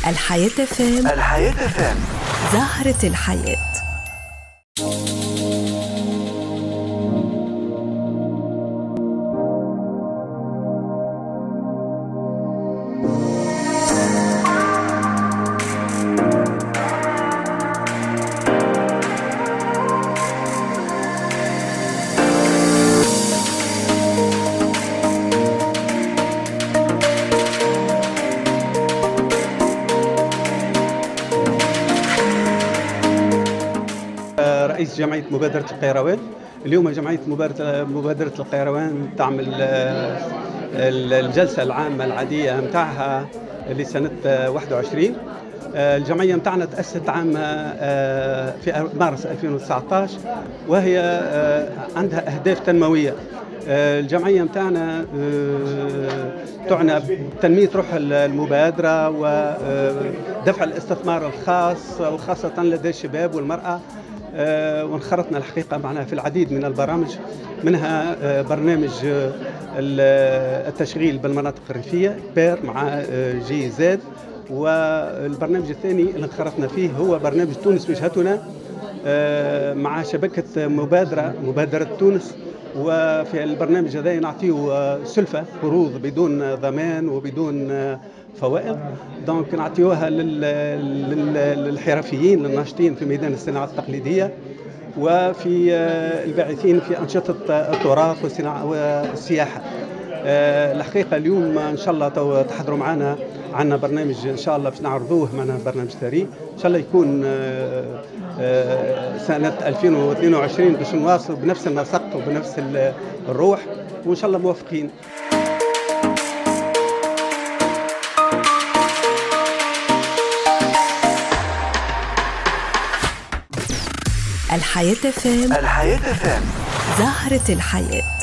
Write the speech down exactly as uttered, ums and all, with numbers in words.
الحياة فام. الحياة فام. زهرة الحياة. رئيس جمعية مبادرة القيروان. اليوم جمعية مبادرة القيروان تعمل الجلسة العامة العادية متاعها لسنة واحد وعشرين. الجمعية متاعنا تأسست عام في مارس ألفين وتسعة عشر، وهي عندها أهداف تنموية. الجمعية متاعنا تعنى بتنمية روح المبادرة ودفع الاستثمار الخاص وخاصة لدى الشباب والمرأة. وانخرطنا الحقيقة معنا في العديد من البرامج، منها برنامج التشغيل بالمناطق الريفية بير مع جي زاد، والبرنامج الثاني اللي انخرطنا فيه هو برنامج تونس وجهتنا مع شبكة مبادرة مبادرة تونس. وفي البرنامج هذا نعطيه سلفة قروض بدون ضمان وبدون فوائد، دونك نعطيوها للحرفيين للناشطين في ميدان الصناعة التقليدية وفي الباعثين في أنشطة التراث والسياحة. الحقيقة اليوم إن شاء الله تحضروا معنا، عندنا برنامج إن شاء الله باش نعرضوه، معنا برنامج ثري إن شاء الله يكون سنة ألفين واثنين وعشرين باش نواصلوا بنفس النسق وبنفس الروح، وإن شاء الله موفقين. الحياة فام. الحياة فام. زهرة الحياة.